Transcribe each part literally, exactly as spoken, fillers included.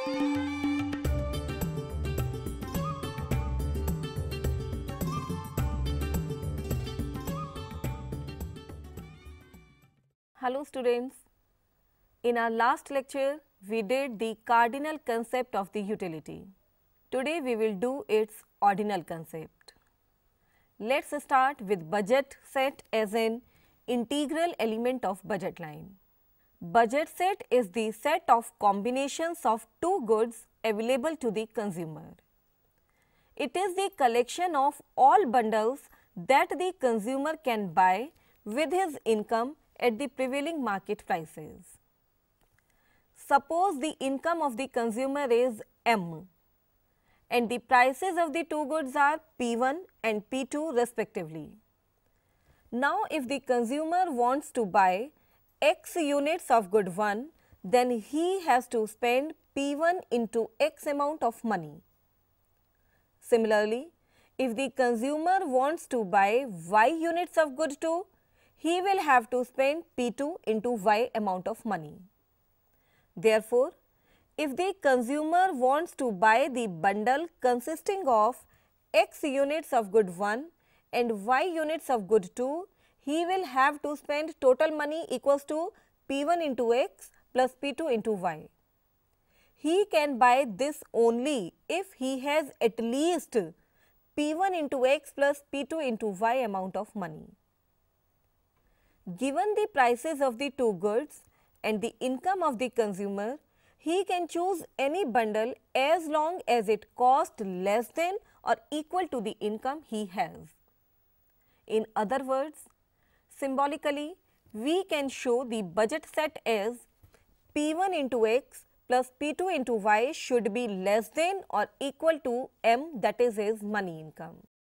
Hello students, in our last lecture we did the cardinal concept of the utility. Today we will do its ordinal concept. Let's start with budget set as an integral element of budget line. Budget set is the set of combinations of two goods available to the consumer. It is the collection of all bundles that the consumer can buy with his income at the prevailing market prices. Suppose the income of the consumer is M and the prices of the two goods are P one and P two respectively. Now, if the consumer wants to buy X units of good one, then he has to spend P one into X amount of money. Similarly, if the consumer wants to buy Y units of good two, he will have to spend P two into Y amount of money. Therefore, if the consumer wants to buy the bundle consisting of X units of good one and Y units of good two, he will have to spend total money equals to P one into X plus P two into Y. He can buy this only if he has at least P one into X plus P two into Y amount of money. Given the prices of the two goods and the income of the consumer, he can choose any bundle as long as it costs less than or equal to the income he has. In other words, symbolically, we can show the budget set as P one into X plus P two into Y should be less than or equal to M, that is his money income.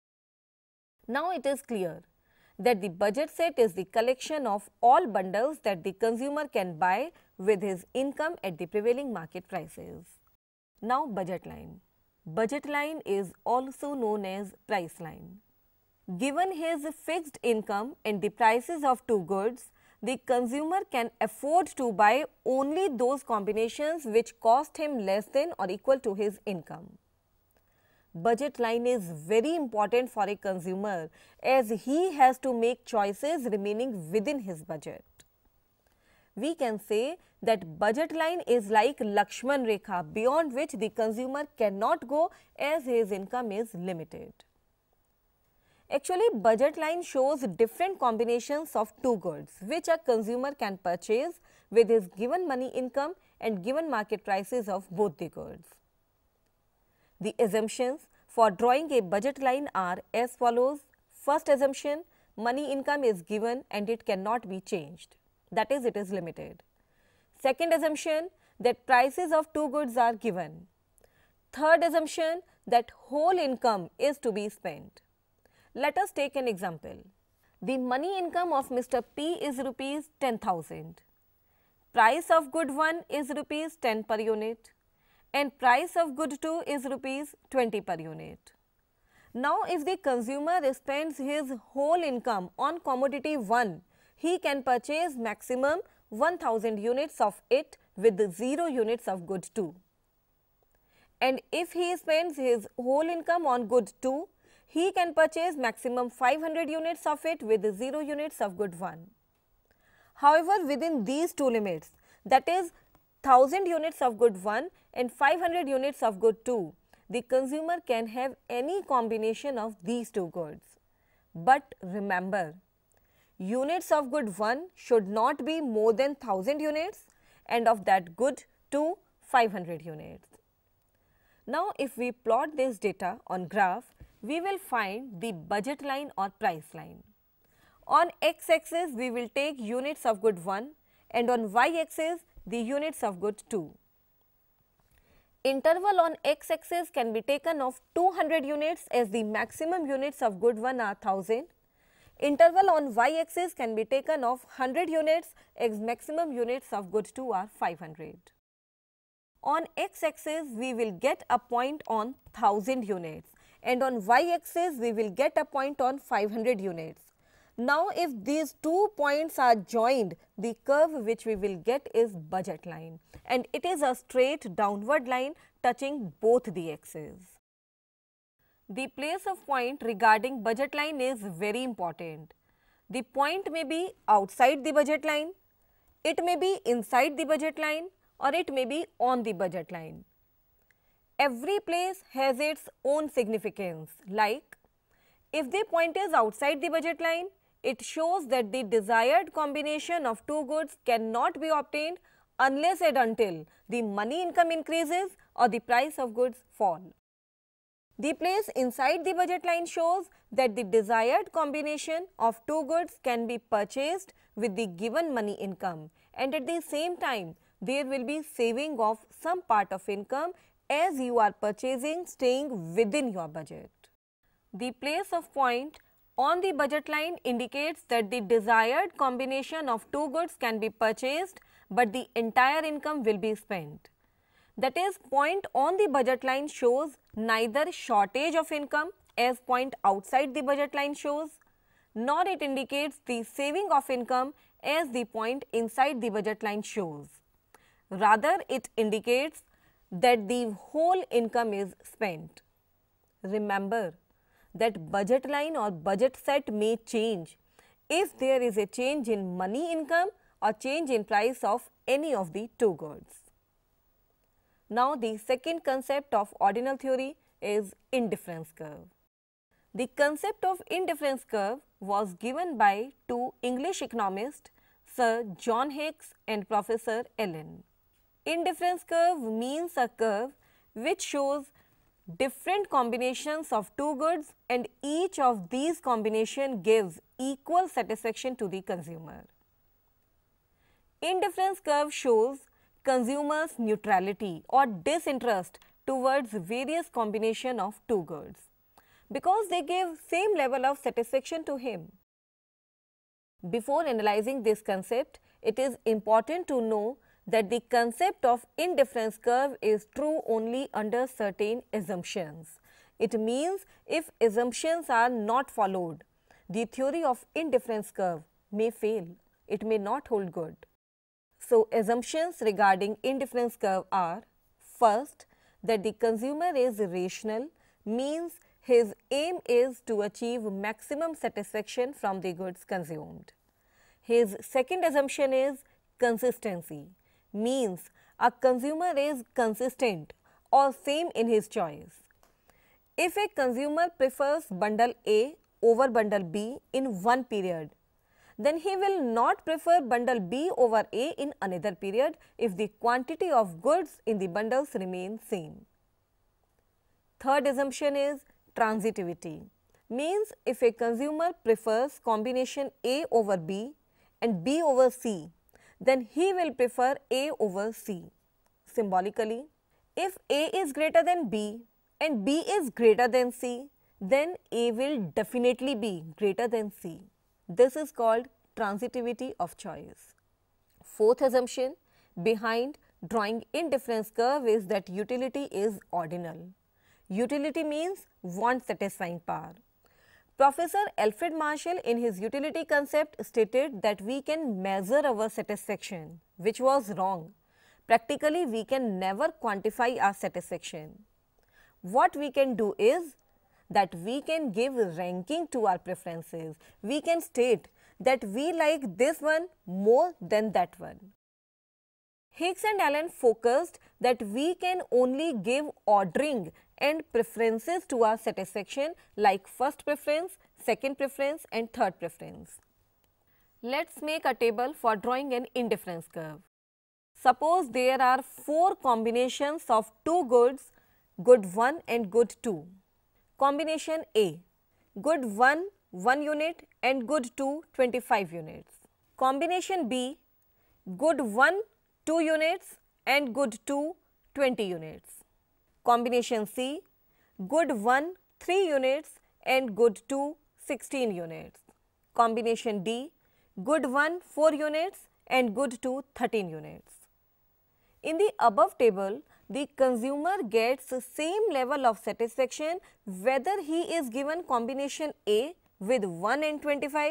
Now it is clear that the budget set is the collection of all bundles that the consumer can buy with his income at the prevailing market prices. Now budget line. Budget line is also known as price line. Given his fixed income and the prices of two goods, the consumer can afford to buy only those combinations which cost him less than or equal to his income. Budget line is very important for a consumer as he has to make choices remaining within his budget. We can say that budget line is like Lakshman Rekha, beyond which the consumer cannot go as his income is limited. Actually, budget line shows different combinations of two goods which a consumer can purchase with his given money income and given market prices of both the goods. The assumptions for drawing a budget line are as follows. First assumption, money income is given and it cannot be changed, that is, it is limited. Second assumption, that prices of two goods are given. Third assumption, that whole income is to be spent. Let us take an example. The money income of Mister P is rupees ten thousand. Price of good one is rupees ten per unit and price of good two is rupees twenty per unit. Now, if the consumer spends his whole income on commodity one, he can purchase maximum one thousand units of it with zero units of good two. And if he spends his whole income on good two, he can purchase maximum five hundred units of it with zero units of good one. However, within these two limits, that is one thousand units of good one and five hundred units of good two, the consumer can have any combination of these two goods. But remember, units of good one should not be more than one thousand units and of that good two, five hundred units. Now, if we plot this data on graph, we will find the budget line or price line. On x-axis, we will take units of good one and on y-axis, the units of good two. Interval on x-axis can be taken of two hundred units as the maximum units of good one are one thousand. Interval on y-axis can be taken of one hundred units as maximum units of good two are five hundred. On x-axis, we will get a point on one thousand units and on y-axis, we will get a point on five hundred units. Now if these two points are joined, the curve which we will get is budget line, and it is a straight downward line touching both the axes. The place of point regarding budget line is very important. The point may be outside the budget line, it may be inside the budget line, or it may be on the budget line. Every place has its own significance, like if the point is outside the budget line, it shows that the desired combination of two goods cannot be obtained unless and until the money income increases or the price of goods fall. The place inside the budget line shows that the desired combination of two goods can be purchased with the given money income, and at the same time there will be saving of some part of income as you are purchasing staying within your budget. The place of point on the budget line indicates that the desired combination of two goods can be purchased, but the entire income will be spent. That is, point on the budget line shows neither shortage of income as point outside the budget line shows, nor it indicates the saving of income as the point inside the budget line shows. Rather, it indicates that the whole income is spent. Remember that budget line or budget set may change if there is a change in money income or change in price of any of the two goods. Now, the second concept of ordinal theory is indifference curve. The concept of indifference curve was given by two English economists, Sir John Hicks and Professor Allen. Indifference curve means a curve which shows different combinations of two goods, and each of these combination gives equal satisfaction to the consumer. Indifference curve shows consumers' neutrality or disinterest towards various combination of two goods because they give same level of satisfaction to him. Before analyzing this concept, it is important to know that the concept of indifference curve is true only under certain assumptions. It means if assumptions are not followed, the theory of indifference curve may fail, it may not hold good. So, assumptions regarding indifference curve are: first, that the consumer is rational, means his aim is to achieve maximum satisfaction from the goods consumed. His second assumption is consistency, means a consumer is consistent or same in his choice. If a consumer prefers bundle A over bundle B in one period, then he will not prefer bundle B over A in another period if the quantity of goods in the bundles remain same. Third assumption is transitivity, means if a consumer prefers combination A over B and B over C, then he will prefer A over C. Symbolically, if A is greater than B and B is greater than C, then A will definitely be greater than C. This is called transitivity of choice. Fourth assumption behind drawing indifference curve is that utility is ordinal. Utility means want satisfying power. Professor Alfred Marshall in his utility concept stated that we can measure our satisfaction, which was wrong. Practically, we can never quantify our satisfaction. What we can do is that we can give ranking to our preferences. We can state that we like this one more than that one. Hicks and Allen focused that we can only give ordering and preferences to our satisfaction like first preference, second preference and third preference. Let's make a table for drawing an indifference curve. Suppose there are four combinations of two goods, good one and good two. Combination A, good one, one unit and good two, twenty-five units. Combination B, good one, two units and good two, twenty units. Combination C, good one, three units and good two, sixteen units. Combination D, good one, four units and good two, thirteen units. In the above table, the consumer gets the same level of satisfaction whether he is given combination A with one and twenty-five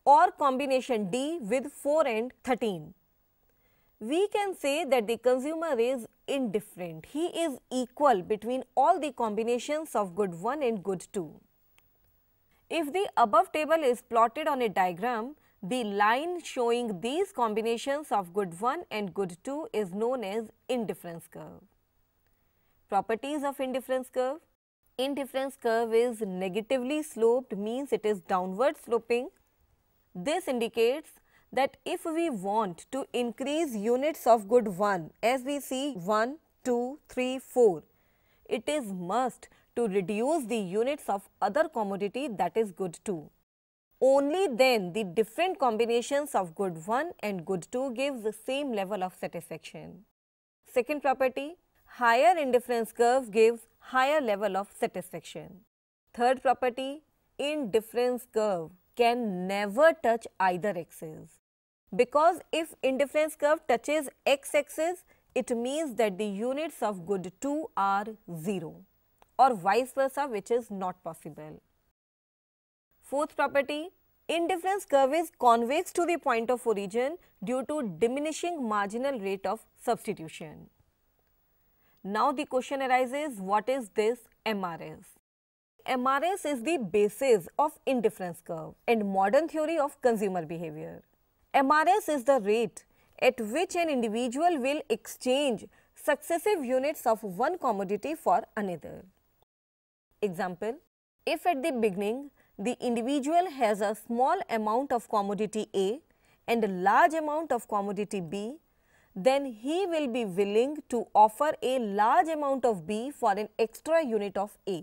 or combination D with four and thirteen. We can say that the consumer is indifferent. He is equal between all the combinations of good one and good two. If the above table is plotted on a diagram, the line showing these combinations of good one and good two is known as indifference curve. Properties of indifference curve. Indifference curve is negatively sloped, means it is downward sloping. This indicates that if we want to increase units of good one, as we see one, two, three, four, it is must to reduce the units of other commodity, that is good two. Only then the different combinations of good one and good two gives the same level of satisfaction. Second property, higher indifference curve gives higher level of satisfaction. Third property, indifference curve can never touch either axis, because if indifference curve touches x-axis, it means that the units of good two are zero, or vice versa, which is not possible. Fourth property, indifference curve is convex to the point of origin due to diminishing marginal rate of substitution. Now the question arises, what is this M R S? M R S is the basis of indifference curve and modern theory of consumer behavior. M R S is the rate at which an individual will exchange successive units of one commodity for another. Example, if at the beginning the individual has a small amount of commodity A and a large amount of commodity B, then he will be willing to offer a large amount of B for an extra unit of A.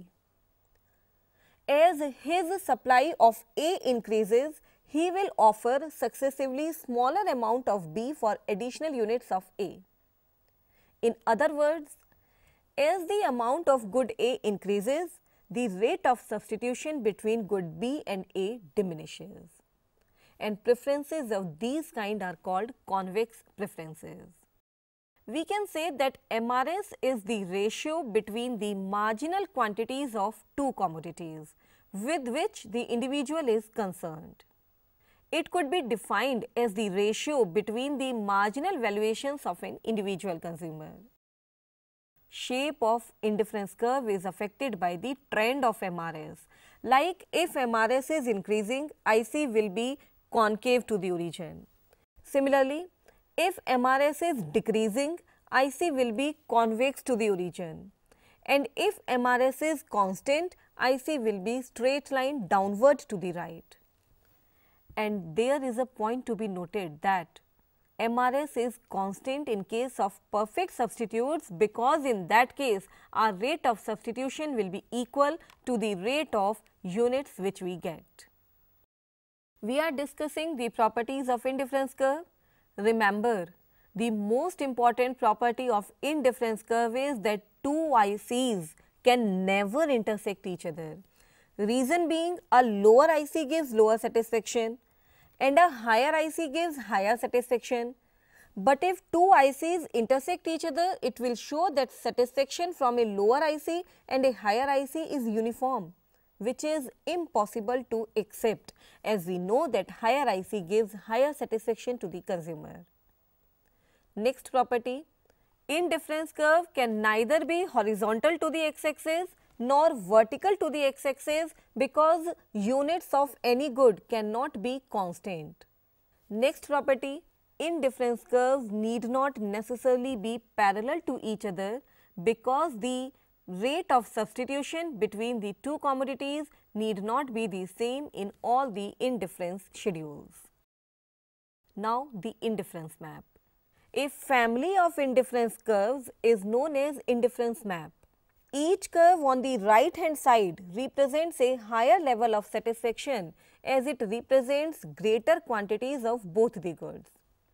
As his supply of A increases, he will offer successively smaller amount of B for additional units of A. In other words, as the amount of good A increases, the rate of substitution between good B and A diminishes, and preferences of these kind are called convex preferences. We can say that M R S is the ratio between the marginal quantities of two commodities with which the individual is concerned. It could be defined as the ratio between the marginal valuations of an individual consumer. Shape of indifference curve is affected by the trend of M R S. Like if M R S is increasing, I C will be concave to the origin. Similarly, if M R S is decreasing, I C will be convex to the origin. And if M R S is constant, I C will be straight line downward to the right. And there is a point to be noted that M R S is constant in case of perfect substitutes, because in that case our rate of substitution will be equal to the rate of units which we get. We are discussing the properties of indifference curve. Remember, the most important property of indifference curve is that two I Cs can never intersect each other. Reason being, a lower I C gives lower satisfaction and a higher I C gives higher satisfaction. But if two I Cs intersect each other, it will show that satisfaction from a lower I C and a higher I C is uniform, which is impossible to accept, as we know that higher I C gives higher satisfaction to the consumer. Next property, indifference curve can neither be horizontal to the x-axis nor vertical to the x-axis, because units of any good cannot be constant. Next property, indifference curves need not necessarily be parallel to each other, because the rate of substitution between the two commodities need not be the same in all the indifference schedules. Now the indifference map. A family of indifference curves is known as indifference map. Each curve on the right hand side represents a higher level of satisfaction, as it represents greater quantities of both the goods.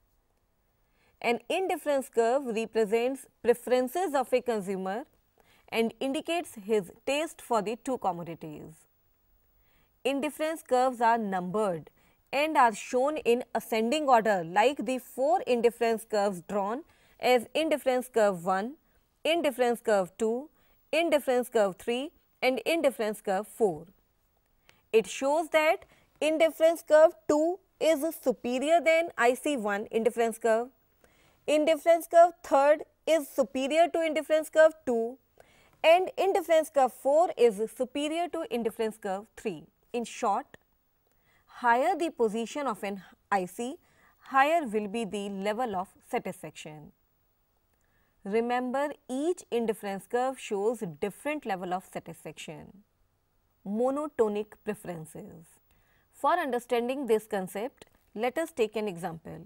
An indifference curve represents preferences of a consumer and indicates his taste for the two commodities. Indifference curves are numbered and are shown in ascending order, like the four indifference curves drawn as indifference curve one, indifference curve two, indifference curve three and indifference curve four. It shows that indifference curve two is superior than I C one indifference curve. Indifference curve third is superior to indifference curve two, and indifference curve four is superior to indifference curve three. In short, higher the position of an I C, higher will be the level of satisfaction. Remember, each indifference curve shows different level of satisfaction. Monotonic preferences. For understanding this concept, let us take an example.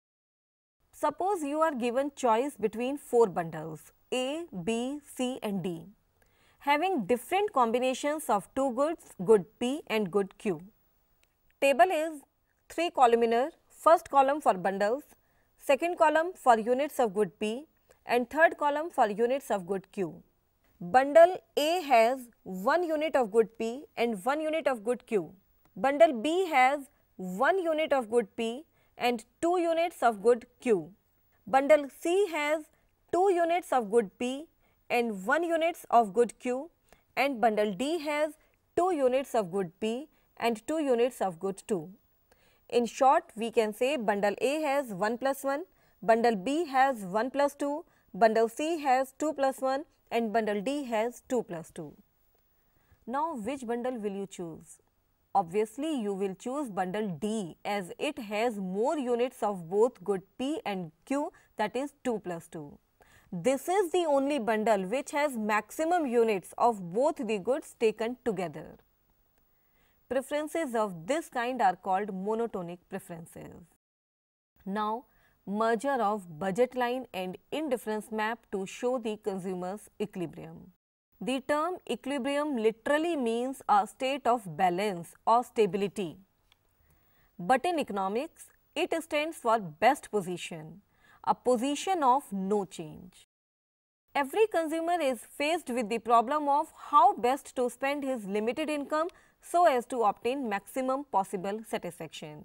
Suppose you are given choice between four bundles A, B, C and D, having different combinations of two goods, good P and good Q. Table is three columnar, first column for bundles, second column for units of good P and third column for units of good Q. Bundle A has one unit of good P and one unit of good Q. Bundle B has one unit of good P and two units of good Q. Bundle C has two units of good P and one units of good Q, and bundle D has two units of good P and two units of good two. In short, we can say bundle A has one plus one, bundle B has one plus two, bundle C has two plus one and bundle D has two plus two. Now, which bundle will you choose? Obviously, you will choose bundle D as it has more units of both good P and Q, that is two plus two. This is the only bundle which has maximum units of both the goods taken together. Preferences of this kind are called monotonic preferences. Now, merger of budget line and indifference map to show the consumer's equilibrium. The term equilibrium literally means a state of balance or stability. But in economics, it stands for best position, a position of no change. Every consumer is faced with the problem of how best to spend his limited income so as to obtain maximum possible satisfaction.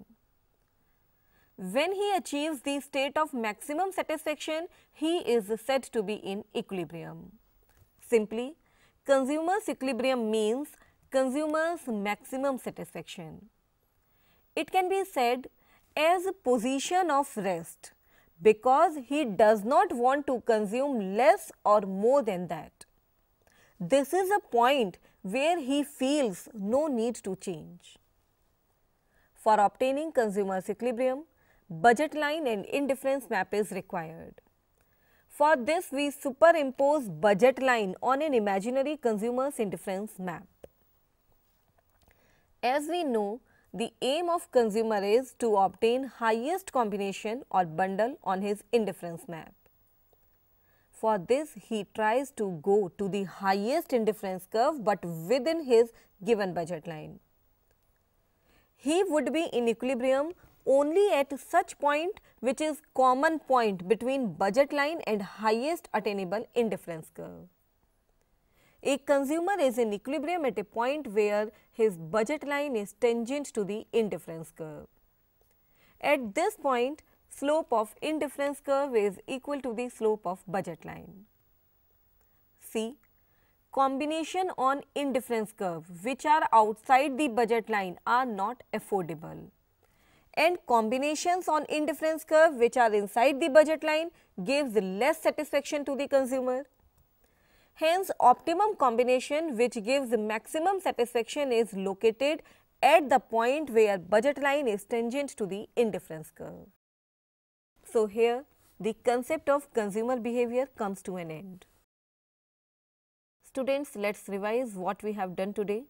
When he achieves the state of maximum satisfaction, he is said to be in equilibrium. Simply, consumer's equilibrium means consumer's maximum satisfaction. It can be said as a position of rest because he does not want to consume less or more than that. This is a point where he feels no need to change. For obtaining consumer's equilibrium, budget line and indifference map is required. For this, we superimpose budget line on an imaginary consumer's indifference map. As we know, the aim of consumer is to obtain highest combination or bundle on his indifference map. For this, he tries to go to the highest indifference curve but within his given budget line. He would be in equilibrium only at such point which is common point between budget line and highest attainable indifference curve. A consumer is in equilibrium at a point where his budget line is tangent to the indifference curve. At this point, slope of indifference curve is equal to the slope of budget line. C. Combination on indifference curve which are outside the budget line are not affordable, and combinations on indifference curve which are inside the budget line gives less satisfaction to the consumer. Hence, optimum combination which gives maximum satisfaction is located at the point where budget line is tangent to the indifference curve. So, here the concept of consumer behavior comes to an end. Students, let us revise what we have done today.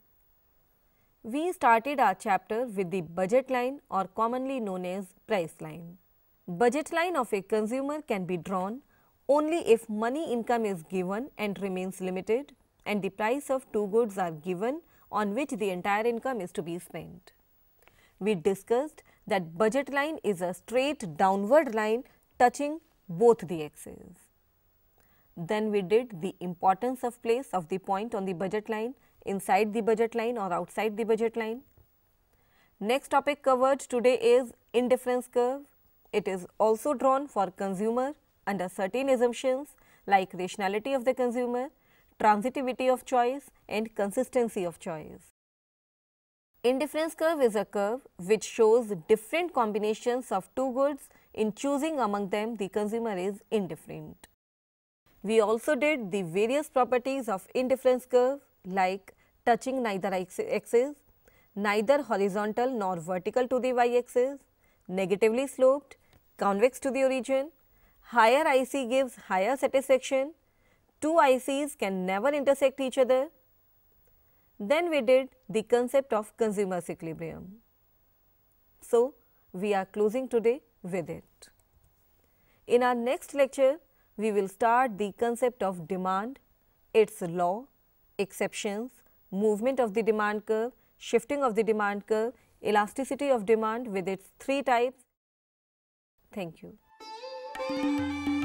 We started our chapter with the budget line or commonly known as price line. Budget line of a consumer can be drawn only if money income is given and remains limited and the price of two goods are given on which the entire income is to be spent. We discussed that budget line is a straight downward line touching both the axes. Then we did the importance of place of the point on the budget line inside the budget line or outside the budget line. Next topic covered today is indifference curve. It is also drawn for consumer under certain assumptions like rationality of the consumer, transitivity of choice and consistency of choice. Indifference curve is a curve which shows different combinations of two goods. In choosing among them, the consumer is indifferent. We also did the various properties of indifference curve like touching neither axis, neither horizontal nor vertical to the y-axis, negatively sloped, convex to the origin, higher I C gives higher satisfaction, two I Cs can never intersect each other. Then we did the concept of consumer's equilibrium. So, we are closing today with it. In our next lecture, we will start the concept of demand, its law, exceptions, movement of the demand curve, shifting of the demand curve, elasticity of demand with its three types. Thank you.